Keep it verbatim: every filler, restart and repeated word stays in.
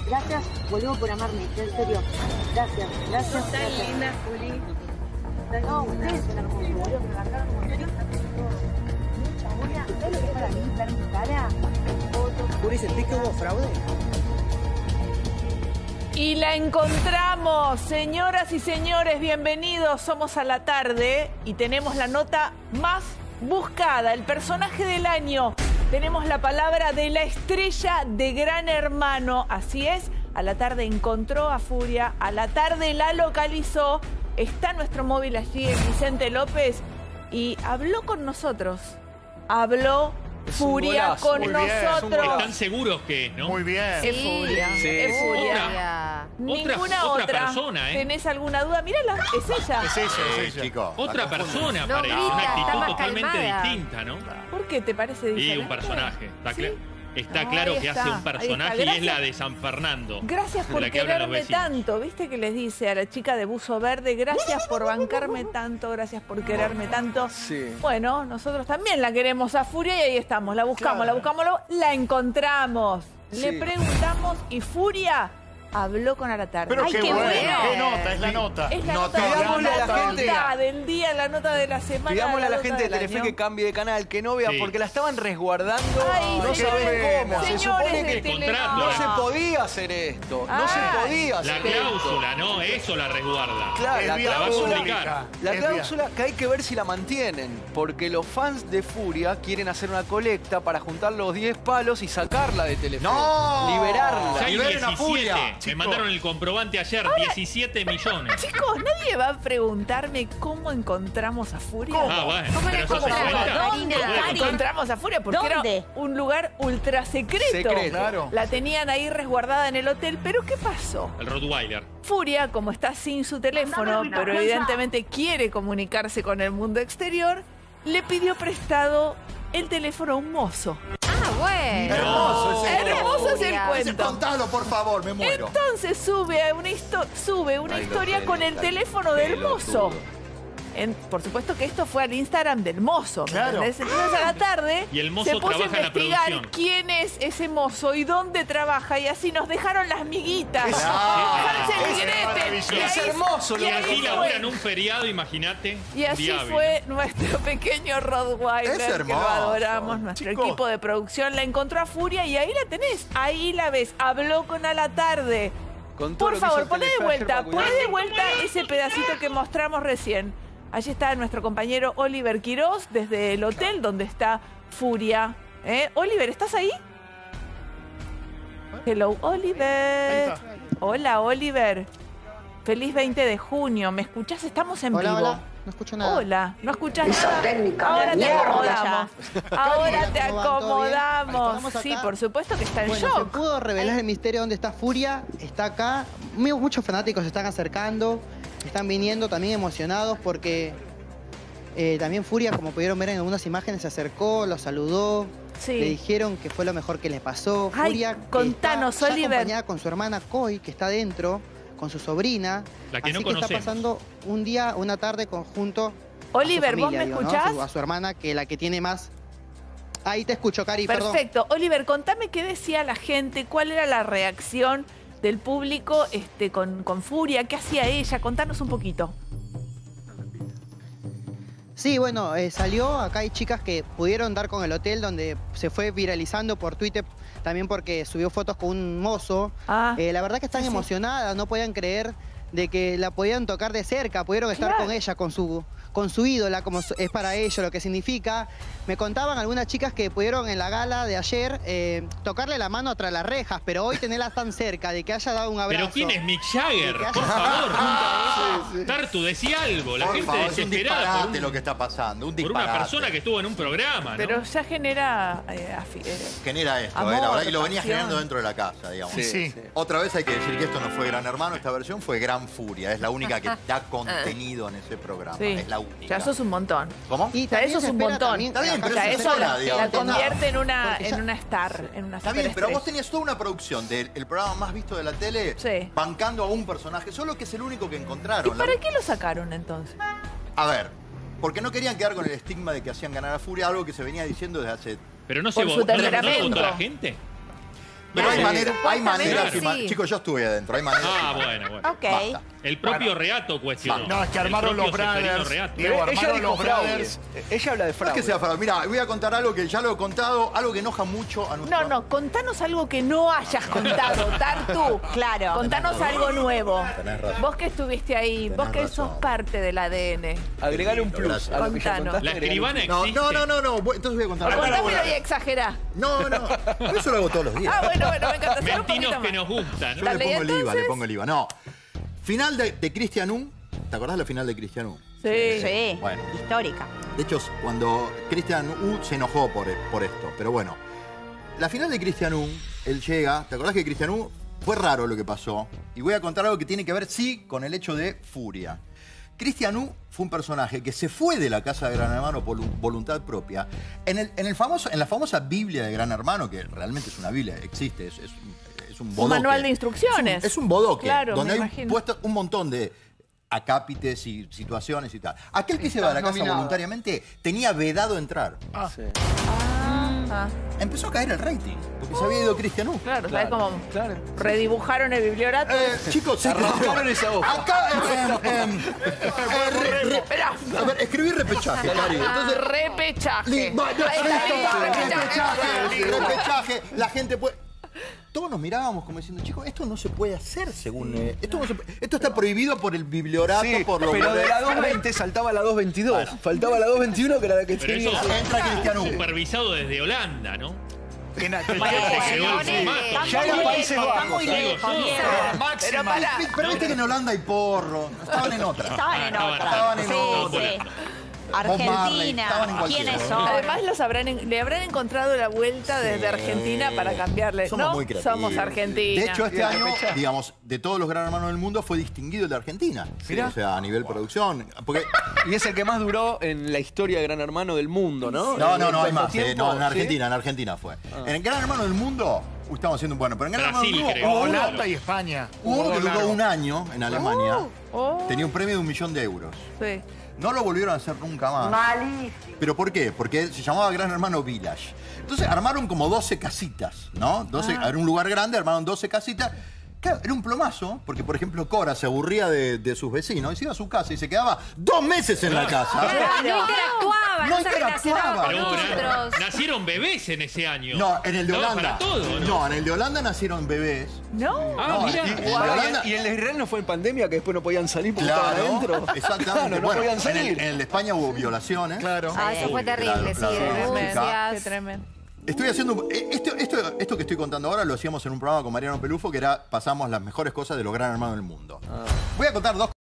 Gracias, boludo, por amarme, en serio. Gracias, gracias. Sos tan linda, Juli. No, ustedes son hermosos, boludo, me bajaron como mucha bola. ¿Sabes lo que es para mí ver mi cara? Juli, ¿sentís que hubo fraude? Y la encontramos, señoras y señores, bienvenidos. Somos a la tarde y tenemos la nota más buscada, el personaje del año. Tenemos la palabra de la estrella de Gran Hermano. Así es, a la tarde encontró a Furia, a la tarde la localizó. Está nuestro móvil allí, el Vicente López, y habló con nosotros. Habló Furia golazo. con Muy bien, nosotros. Están seguros que es, ¿no? Muy bien. Es Furia, Sí. es Furia. Otra, Ninguna otra otra. persona, ¿eh? ¿Tenés alguna duda? Mírala, es ella. Es ella, Sí, es ella. chicos. Otra La confunden. persona No parece, grita, una está actitud más totalmente calmada. distinta, ¿no? ¿Por qué te parece Y diferente? un personaje. Está, ¿Sí? cla- está Ahí claro que está, hace ahí un está. personaje y es Gracias. la de San Fernando. Gracias por la que hablan los quererme vecinos. tanto. ¿Viste que les dice a la chica de buzo verde? Gracias por bancarme tanto, gracias por quererme tanto. Sí. Bueno, nosotros también la queremos a Furia y ahí estamos. La buscamos, Claro. la buscamos, la encontramos. Le Sí. preguntamos y Furia habló con Alatarde. Pero Ay, qué, qué bueno. bueno. Qué nota, es la nota. Es la No, nota, de la, pidámosle a la nota gente- del día, la nota de la semana. Pidámosle a la nota gente de del Telefe año. que cambie de canal, que no vea, Sí. porque la estaban resguardando. Ay, no señores, saben cómo. Se señores supone de que Tele- Telenor. no contrato, se podía hacer esto. No Ah. se podía La hacer esto. cláusula, ¿no? Eso la resguarda. Claro, Es la vía la va a cláusula, publicar. la Es cláusula que hay que ver si la mantienen, porque los fans de Furia quieren hacer una colecta para juntar los diez palos y sacarla de Telefe. ¡No! Liberarla. Ya hay Liberen a diecisiete. Furia, Me chicos. mandaron el comprobante ayer, diecisiete millones. Chicos, nadie va a preguntarme cómo encontramos a Furia. Ah, bueno. ¿Cómo la Pero eso se encontramos? cuenta. ¿Dónde? ¿Se puede Cari? contar? Encontramos a Furia porque ¿Dónde? era un lugar ultra secreto. Secreto. Claro. La tenían ahí resguardada en el hotel. ¿Pero qué pasó? El Rottweiler. Furia, como está sin su teléfono, pero evidentemente quiere comunicarse con el mundo exterior, le pidió prestado el teléfono a un mozo. Ah, bueno. Hermoso ese Qué Hermoso es el Furia. cuento. Contalo, por favor, me muero. Entonces sube una, histo- sube una Ay, historia lo con el pelotudo. teléfono del mozo. Pelotudo. En- por supuesto que esto fue al Instagram del mozo. ¿me Claro. entendés? Entonces a la tarde Y el mozo se puso a trabaja en la investigar producción. quién es ese mozo y dónde trabaja. Y así nos dejaron las miguitas. Claro. Hansel y Es Gretel. maravilloso. Y Es ahí- hermoso y lo Y que ahí así fue. laburan un feriado, imagínate. Y así Diablo. fue nuestro pequeño Rottweiler, Es que lo hermoso. adoramos. Nuestro Chicos. equipo de producción la encontró a Furia y ahí la tenés. Ahí la ves. Habló con a la tarde. Con todo Por lo que favor, hizo poné de Telefe ayer vuelta, para cuidar. poné de vuelta ese pedacito que mostramos recién. Allí está nuestro compañero Oliver Quiroz desde el hotel donde está Furia. ¿Eh? Oliver, ¿estás ahí? Hello, Oliver. Ahí está. Hola, Oliver. Feliz veinte de junio. ¿Me escuchás? Estamos en Hola, vivo. hola. No escucho nada. Hola, no escuchás nada. Ahora te mierda. acomodamos. Ahora te ¿Cómo van? ¿Todo bien? acomodamos. Estamos acá. Sí, por supuesto que está en Bueno, se shock. pudo revelar el misterio dónde está Furia. Está acá. Mu- Muchos fanáticos se están acercando. Están viniendo también emocionados porque eh, también Furia, como pudieron ver en algunas imágenes, se acercó, los saludó. Sí. Le dijeron que fue lo mejor que le pasó. Ay, Furia, que contanos, está ya Oliver. acompañada con su hermana Koi, que está adentro, con su sobrina. La que Así no que está conocemos. pasando un día, una tarde conjunto. Oliver, a su ¿vos me familia, digo, ¿no? escuchás? A su, a su hermana, que la que tiene más. Ahí te escucho, Cari, perdón. Perfecto. Oliver, contame qué decía la gente, cuál era la reacción del público este, con, con Furia, qué hacía ella. Contanos un poquito. Sí, bueno, eh, salió, acá hay chicas que pudieron dar con el hotel donde se fue viralizando por Twitter, también porque subió fotos con un mozo. Ah, Eh, la verdad que están sí, sí. emocionadas, no podían creer de que la podían tocar de cerca, pudieron estar Claro. con ella, con su, con su ídola, como su- es para ellos lo que significa. Me contaban algunas chicas que pudieron en la gala de ayer eh, tocarle la mano tras las rejas, pero hoy tenerla tan cerca, de que haya dado un abrazo. ¿Pero quién es Mick Jagger? Que haya- Por favor. Sí, sí. Tartu, decía algo. La Por gente favor, es un desesperada disparate por, un- lo que está pasando, un por disparate. una persona que estuvo en un programa, ¿no? pero ya genera... eh, afi- eh, Genera esto, Amor, eh, la verdad, y lo venía pasión. generando dentro de la casa, digamos. Sí, sí. Otra vez hay que decir que esto no fue Gran Hermano, esta versión fue Gran Furia. Es la única que da contenido en ese programa. sí. Es la única. Ya eso es un montón. ¿Cómo? Y O sea, también eso es se un espera montón. también- Está bien, acá pero O sea, se eso eso espera- la, sola, digamos, la no. convierte en una, Porque ya- en una star, en una Está bien, pero vos superestrella. tenías toda una producción del el programa más visto de la tele, Sí. bancando a un personaje, solo que es el único que ¿Y encontraron. La- para qué lo sacaron entonces? A ver, porque no querían quedar con el estigma de que hacían ganar a Furia, algo que se venía diciendo desde hace... Pero no se Por vo- su ¿no- ¿no lo temperamento. votó la gente. Pero hay Claro. maneras, hay maneras que... sí. ma- Chicos, yo estuve adentro, hay maneras Ah, que- bueno, bueno. Ok. Basta. El propio Reato cuestionó. No, es que El armaron propio los Seferino brothers. Reato. Diego, Ella armaron dijo los fraude. brothers. Ella habla de No es fraude. que sea fraude. Mira, voy a contar algo que ya lo he contado, algo que enoja mucho a nuestro... No, no, contanos algo que no hayas contado, Tartu. Claro. Contanos algo nuevo. Tenés razón. Vos que estuviste ahí, Tenés vos que razón. sos parte del A D N. Agregale un plus Gracias. a lo que ya Contanos. contaste. La agregale un escribana No, existe. no, no, no, no. voy- Entonces voy a contar algo. Contámelo y exagerá. No, no. Eso lo hago todos los días. Ah, bueno, bueno, me encanta. Solo un Mentinos poquito que más. nos gustan. Yo ¿no? Dale, le pongo ¿y el IVA, le entonces? pongo el IVA. No. Final de, de Cristian Un. ¿Te acordás de la final de Cristian Un? Sí. Sí. Bueno. Histórica. De hecho, cuando Cristian U se enojó por, por esto. Pero bueno, la final de Cristian U, él llega. ¿Te acordás que Cristian U fue raro lo que pasó? Y voy a contar algo que tiene que ver, sí, con el hecho de furia. Cristian U fue un personaje que se fue de la casa de Gran Hermano por voluntad propia. En, el, en, el famoso, en la famosa Biblia de Gran Hermano, que realmente es una Biblia, existe, es, es, es un bodoque. Un manual de instrucciones. Es un, es un bodoque, Claro, donde me hay imagino. puesto un montón de acápites y situaciones y tal. Aquel que se va de la casa nominado. voluntariamente tenía vedado entrar. Sí. Ah, Empezó a caer el rating, porque se había ido Cristian U. claro, ¿sabes Claro, cómo claro. redibujaron el bibliorato? Eh, chicos, se Arrancaron esa hoja. Acá, em, em, em, eh, re- re- a ver, escribí repechaje, Cari. Entonces, Ah, repechaje. li- va, no, Ahí está, listo, listo, repechaje, repechaje. La gente puede... Todos nos mirábamos como diciendo, chicos, esto no se puede hacer según... eh, esto, no se puede- esto está prohibido por el bibliorato, Sí, por lo pero de la doscientos veinte saltaba la doscientos veintidós. Faltaba la doscientos veintiuno, que era la que Pero tenía. eso Entra Cristian U. supervisado desde Holanda, ¿no? En aquel Bueno, tiempo llegó el sí. formato. Ya era Países Bajos. Digo yo. Pero Máxima. pará. Pero viste que en Holanda hay porro. Estaban en otra. Estaban en estaban- otra. estaban en sí, otra. sí. Marley, estaban en Argentina. cualquiera. ¿Quiénes son? Además los habrán, en- le habrán encontrado la vuelta desde Argentina para cambiarle. Somos ¿No? muy creativos. Somos Argentina. De hecho, este Bien, año, repechaje. digamos, de todos los gran hermanos del mundo, fue distinguido el de Argentina. Mirá. O sea, a nivel producción. Porque, Y es el que más duró en la historia de Gran Hermano del mundo, ¿no? no, En- no, en no hay cuánto más. eh, tiempo, no, en ¿sí? Argentina, en Argentina fue. En el gran hermano del mundo, uy, estamos haciendo un bueno, pero en el gran hermano del Brasil, mundo creo. hubo uno, Holanda y España. hubo uno que Hubo duró largo. un año en Alemania. Oh, Tenía un premio de un millón de euros. sí. No lo volvieron a hacer nunca más. Malísimo. ¿Pero por qué? Porque se llamaba Gran Hermano Village. Entonces armaron como doce casitas, ¿no? doce, Era un lugar grande, armaron doce casitas. Claro, era un plomazo, porque por ejemplo Cora se aburría de, de sus vecinos y se iba a su casa y se quedaba dos meses en la casa. Claro, no interactuaba, No no, se relacionaba con interactuaba. Pero nosotros. nacieron bebés en ese año. No, en el de Daba Holanda. para todo, ¿no? No, en el de Holanda nacieron bebés. ¿No? Ah, No, mira. y- Ah, en y, Holanda- el, y el de Israel no fue en pandemia, que después no podían salir porque Claro, estaban adentro. exactamente. Claro, no bueno, podían en salir. el, en el de España hubo violaciones. Claro. Ah, eso fue terrible, Claro, sí, claro. Tremendo. Qué denuncias. tremendo. Estoy haciendo. eh, Esto, esto, esto que estoy contando ahora lo hacíamos en un programa con Mariano Pelufo, que era pasamos las mejores cosas de los gran hermanos del mundo. Voy a contar dos